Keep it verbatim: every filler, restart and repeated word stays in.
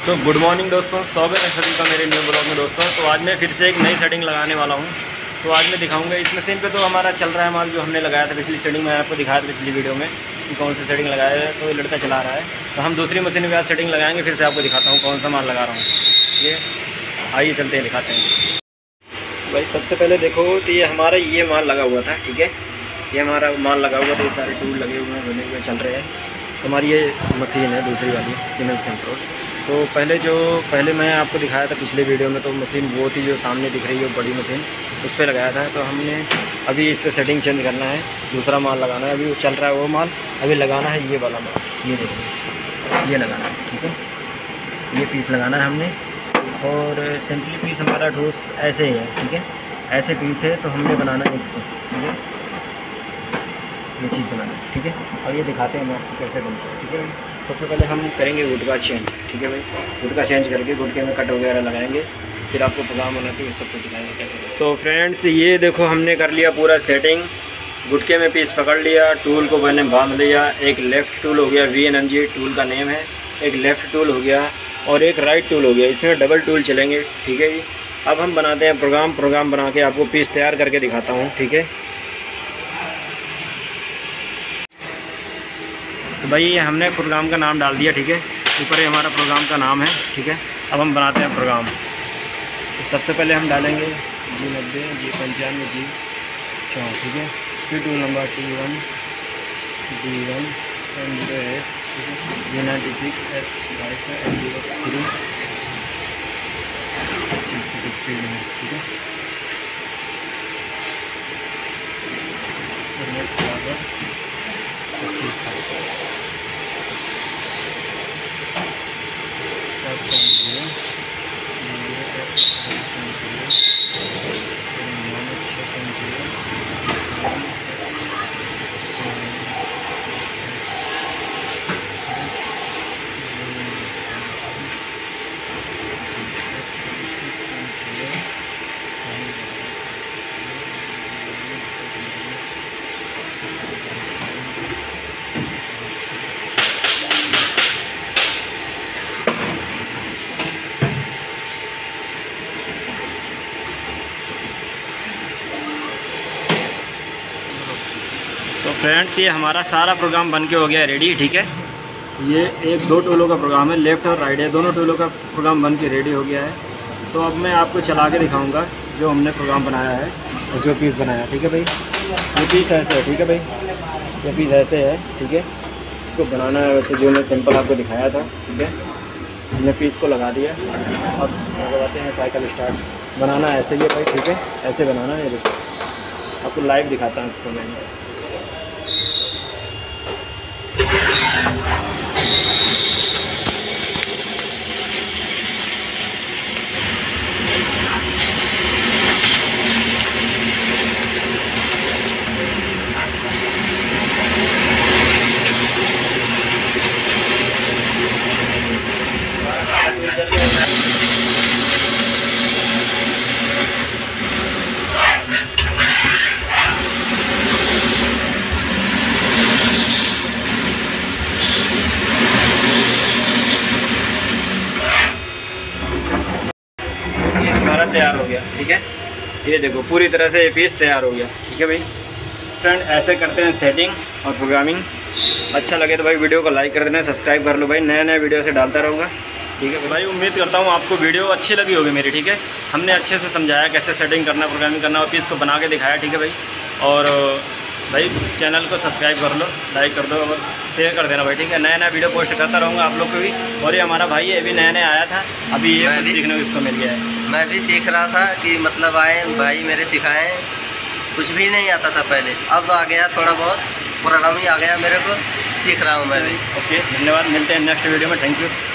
So good morning दोस्तों, स्वागत है सभी का मेरे न्यू ब्लॉग में। दोस्तों तो आज मैं फिर से एक नई सेटिंग लगाने वाला हूं। तो आज मैं दिखाऊंगा इस मशीन पे तो हमारा चल रहा है माल, जो हमने लगाया था पिछली सेटिंग में, आपको दिखाया था पिछली वीडियो में कि कौन सी सेटिंग लगाया है। तो ये लड़का चला रहा है, तो हम दूसरी मशीन में आज सेटिंग लगाएंगे। फिर से आपको दिखाता हूँ कौन सा माल लगा रहा हूँ। ये आइए चलते हैं, दिखाते हैं। तो भाई सबसे पहले देखो तो ये हमारा ये माल लगा हुआ था, ठीक है। ये हमारा माल लगा हुआ था, ये सारे टूल लगे हुए हैं, बने हुए चल रहे हैं। हमारी ये मशीन है दूसरी वाली सीमेंस कंट्रोल। तो पहले जो पहले मैं आपको दिखाया था पिछले वीडियो में, तो मशीन वो थी जो सामने दिख रही है, बड़ी मशीन, उस पर लगाया था। तो हमने अभी इस पर सेटिंग चेंज करना है, दूसरा माल लगाना है। अभी वो चल रहा है वो माल, अभी लगाना है ये वाला माल, ये देखिए ये लगाना है, ठीक है। ये पीस लगाना है हमने, और सिंपली पीस हमारा ठोस ऐसे ही है, ठीक है। ऐसे पीस है तो हमने बनाना है इसको, ठीक है। ये चीज़ बनाना है, ठीक है। और ये दिखाते हैं हम आपको कैसे बनता है, ठीक है। सबसे पहले हम करेंगे गुटका चेंज, ठीक है भाई। गुटका चेंज करके गुटके में कट वगैरह लगाएंगे, फिर आपको प्रोग्राम बनाते हैं सब कुछ दिखाएंगे कैसे। तो फ्रेंड्स ये देखो हमने कर लिया पूरा सेटिंग, गुटके में पीस पकड़ लिया, टूल को मैंने बांध लिया। एक लेफ़्ट टूल हो गया, V N M G tool का नेम है। एक लेफ़्ट टूल हो गया और एक राइट टूल हो गया, इसमें डबल टूल चलेंगे, ठीक है जी। अब हम बनाते हैं प्रोग्राम। प्रोग्राम बना के आपको पीस तैयार करके दिखाता हूँ, ठीक है। तो भाई ये हमने प्रोग्राम का नाम डाल दिया, ठीक है। ऊपर ही हमारा प्रोग्राम का नाम है, ठीक है। अब हम बनाते हैं प्रोग्राम। तो सबसे पहले हम डालेंगे जी नब्बे, जी पंचानवे, जी चौं, ठीक है। फिर tool number T one, D one, N zero eight, ठीक है। जी नाइन्टी सिक्स, एस बाईस, एन जीरो थ्री, सिक्सटी में, ठीक है। तो फ्रेंड्स ये हमारा सारा प्रोग्राम बन के हो गया रेडी, ठीक है। ये एक दो टूलों का प्रोग्राम है, लेफ़्ट और राइट है, दोनों टूलों का प्रोग्राम बन के रेडी हो गया है। तो अब मैं आपको चला के दिखाऊंगा जो हमने प्रोग्राम बनाया है और जो पीस बनाया है, ठीक है भाई। ये पीस ऐसे है, ठीक है भाई। ये पीस ऐसे है, ठीक है। इसको बनाना है वैसे जो मैं सिंपल आपको दिखाया था, ठीक है। हमने पीस को लगा दिया। अब लगाते हैं साइकिल स्टार्ट। बनाना ऐसे ही भाई, ठीक है। ऐसे बनाना है, ये देखो आपको लाइव दिखाता हूँ इसको मैं। तैयार हो गया, ठीक है। ये देखो पूरी तरह से ये पीस तैयार हो गया, ठीक है भाई। फ्रेंड ऐसे करते हैं सेटिंग और प्रोग्रामिंग। अच्छा लगे तो भाई वीडियो को लाइक कर देना, सब्सक्राइब कर लो भाई। नए नए वीडियो से डालता रहूँगा, ठीक है भाई। उम्मीद करता हूँ आपको वीडियो अच्छी लगी होगी मेरी, ठीक है। हमने अच्छे से समझाया कैसे सेटिंग करना, प्रोग्रामिंग करना, और पीस को बना के दिखाया, ठीक है भाई। और भाई चैनल को सब्सक्राइब कर लो, लाइक कर दो और शेयर कर देना भाई, ठीक है। नया नया वीडियो पोस्ट करता रहूँगा आप लोग को भी। और ये हमारा भाई है, अभी नया नया आया था, अभी ये कुछ सीखने को इसको मिल गया है। मैं भी सीख रहा था कि मतलब आए भाई मेरे सिखाएं, कुछ भी नहीं आता था पहले, अब तो आ गया थोड़ा बहुत, प्रोग्राम ही आ गया मेरे को, सीख रहा हूँ मैं भी। ओके, धन्यवाद। मिलते हैं नेक्स्ट वीडियो में, थैंक यू।